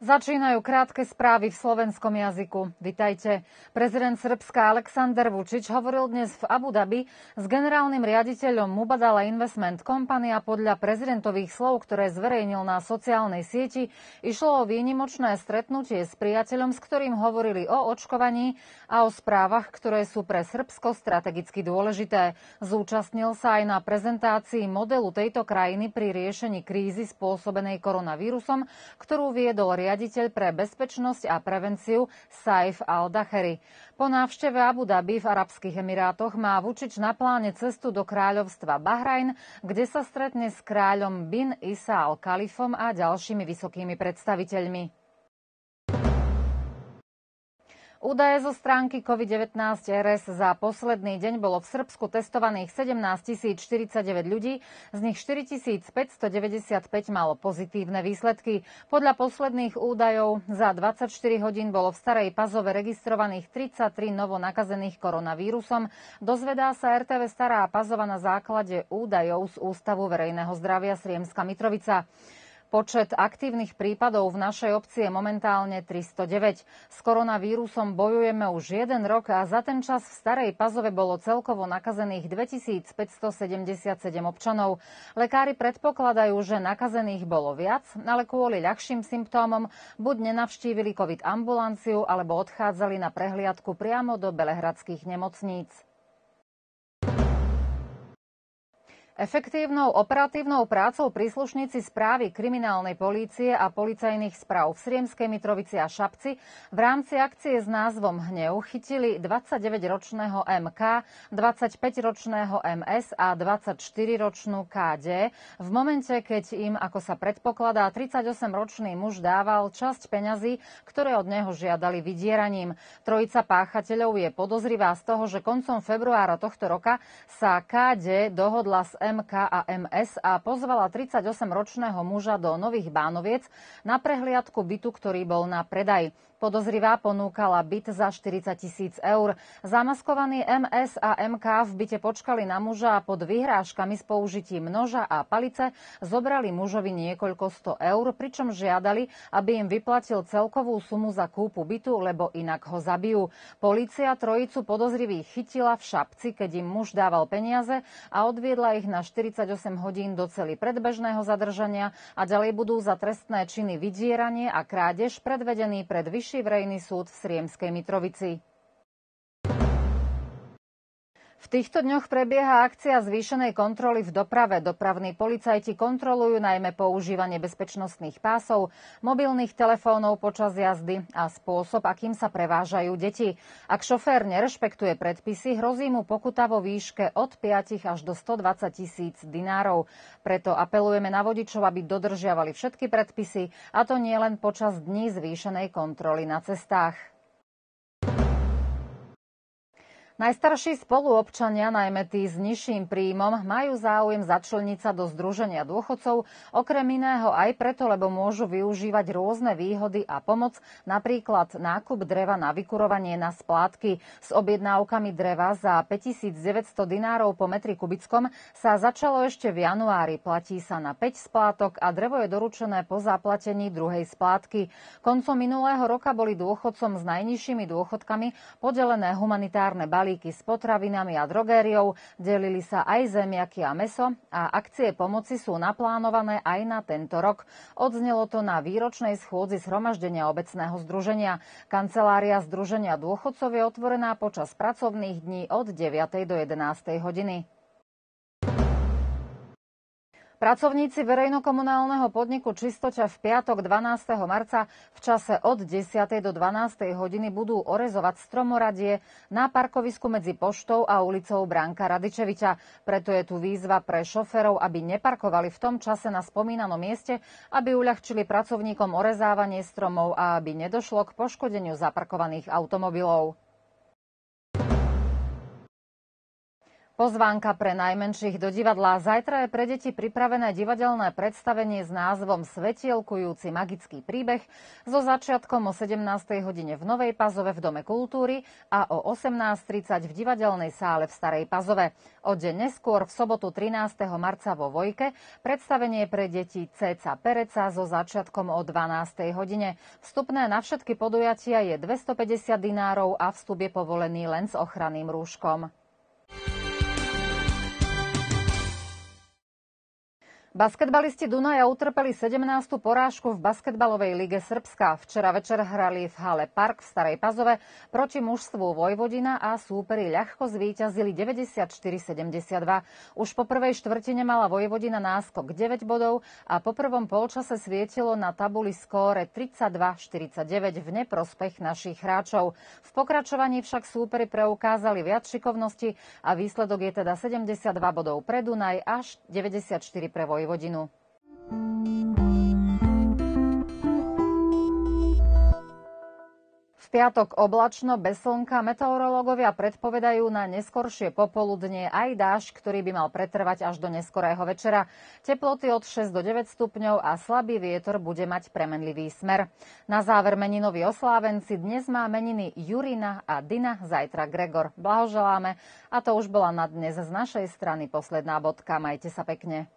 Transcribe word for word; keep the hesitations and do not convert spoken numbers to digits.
Začínajú krátke správy v slovenskom jazyku. Vitajte. Prezident Srbska Aleksandar Vučić hovoril dnes v Abu Dhabi s generálnym riaditeľom Mubadala Investment Company a podľa prezidentových slov, ktoré zverejnil na sociálnej sieti, išlo o výnimočné stretnutie s priateľom, s ktorým hovorili o očkovaní a o správach, ktoré sú pre Srbsko strategicky dôležité. Zúčastnil sa aj na prezentácii modelu tejto krajiny pri riešení krízy spôsobenej koronavírusom, ktorú viedol riaditeľ pre bezpečnosť a prevenciu Saif al-Daheri. Po návšteve Abu Dhabi v Arabských Emirátoch má Vučić na pláne cestu do kráľovstva Bahrajn, kde sa stretne s kráľom bin Isa al-Khalifom a ďalšími vysokými predstaviteľmi. Údaje zo stránky COVID devätnásť er es. Za posledný deň bolo v Srbsku testovaných sedemnásťtisíc štyridsaťdeväť ľudí, z nich štyritisíc päťstodeväťdesiatpäť malo pozitívne výsledky. Podľa posledných údajov za dvadsaťštyri hodín bolo v Starej Pazove registrovaných tridsaťtri novo nakazených koronavírusom. Dozvedá sa er té vé Stará Pazova na základe údajov z Ústavu verejného zdravia Sriemska Mitrovica. Počet aktívnych prípadov v našej obci je momentálne tristodeväť. S koronavírusom bojujeme už jeden rok a za ten čas v Starej Pazove bolo celkovo nakazených dvetisícpäťstosedemdesiatsedem občanov. Lekári predpokladajú, že nakazených bolo viac, ale kvôli ľahším symptómom buď nenavštívili COVID ambulanciu, alebo odchádzali na prehliadku priamo do belehradských nemocníc. Efektívnou operatívnou prácou príslušníci správy kriminálnej polície a policajných správ v Sriemskej Mitrovici a Šapci v rámci akcie s názvom Hnev chytili dvadsaťdeväťročného em ká, dvadsaťpäťročného em es a dvadsaťštyriročnú ká dé v momente, keď im, ako sa predpokladá, tridsaťosemročný muž dával časť peňazí, ktoré od neho žiadali vydieraním. Trojica páchateľov je podozrivá z toho, že koncom februára tohto roka sa ká dé dohodla s em ká a em es a pozvala tridsaťosemročného muža do Nových Bánoviec na prehliadku bytu, ktorý bol na predaj. Podozrivá ponúkala byt za štyridsať tisíc eur. Zamaskovaní em es a em ká v byte počkali na muža a pod vyhrážkami s použitím noža a palice zobrali mužovi niekoľko sto eur, pričom žiadali, aby im vyplatil celkovú sumu za kúpu bytu, lebo inak ho zabijú. Polícia trojicu podozrivých chytila v Šapci, keď im muž dával peniaze a odviedla ich na štyridsaťosem hodín do cely predbežného zadržania a ďalej budú za trestné činy vydieranie a krádež predvedení pred vyšším verejný súd v Sriemskej Mitrovici. V týchto dňoch prebieha akcia zvýšenej kontroly v doprave. Dopravní policajti kontrolujú najmä používanie bezpečnostných pásov, mobilných telefónov počas jazdy a spôsob, akým sa prevážajú deti. Ak šofér nerešpektuje predpisy, hrozí mu pokuta vo výške od päť až do stodvadsať tisíc dinárov. Preto apelujeme na vodičov, aby dodržiavali všetky predpisy, a to nie len počas dní zvýšenej kontroly na cestách. Najstarší spoluobčania, najmä tí s nižším príjmom, majú záujem začleniť sa do Združenia dôchodcov, okrem iného aj preto, lebo môžu využívať rôzne výhody a pomoc, napríklad nákup dreva na vykurovanie na splátky. S objednávkami dreva za päťtisícdeväťsto dinárov po metri kubickom sa začalo ešte v januári. Platí sa na päť splátok a drevo je doručené po zaplatení druhej splátky. Koncom minulého roka boli dôchodcom s najnižšími dôchodkami podelené humanitárne balíky s potravinami a drogériou, delili sa aj zemiaky a mäso a akcie pomoci sú naplánované aj na tento rok. Odznelo to na výročnej schôdzi zhromaždenia obecného združenia. Kancelária Združenia dôchodcov je otvorená počas pracovných dní od deviatej do jedenástej hodiny. Pracovníci verejnokomunálneho podniku Čistoťa v piatok dvanásteho marca v čase od desiatej do dvanástej hodiny budú orezovať stromoradie na parkovisku medzi Poštou a ulicou Branka Radičeviča. Preto je tu výzva pre šoférov, aby neparkovali v tom čase na spomínanom mieste, aby uľahčili pracovníkom orezávanie stromov a aby nedošlo k poškodeniu zaparkovaných automobilov. Pozvánka pre najmenších do divadla. Zajtra je pre deti pripravené divadelné predstavenie s názvom Svetielkujúci magický príbeh so začiatkom o sedemnástej hodine v Novej Pazove v Dome kultúry a o osemnásť tridsať v divadelnej sále v Starej Pazove. O deň neskôr v sobotu trinásteho marca vo Vojke predstavenie pre deti Céca Pereca so začiatkom o dvanástej hodine. Vstupné na všetky podujatia je dvestopäťdesiat dinárov a vstup je povolený len s ochranným rúškom. Basketbalisti Dunaja utrpeli sedemnástu porážku v basketbalovej lige Srbska. Včera večer hrali v hale Park v Starej Pazove proti mužstvu Vojvodina a súperi ľahko zvíťazili deväťdesiatštyri sedemdesiatdva. Už po prvej štvrtine mala Vojvodina náskok deväť bodov a po prvom polčase svietilo na tabuli skóre tridsaťdva štyridsaťdeväť v neprospech našich hráčov. V pokračovaní však súperi preukázali viac šikovnosti a výsledok je teda sedemdesiatdva bodov pre Dunaj až deväťdesiatštyri pre Vojvodinu. Vodinu. V piatok oblačno, bez slnka, meteorológovia predpovedajú na neskoršie popoludnie aj dážď, ktorý by mal pretrvať až do neskorého večera. Teploty od šesť do deväť stupňov a slabý vietor bude mať premenlivý smer. Na záver meninoví oslávenci. Dnes má meniny Jurina a Dina, zajtra Gregor. Blahoželáme a to už bola na dnes z našej strany posledná bodka. Majte sa pekne.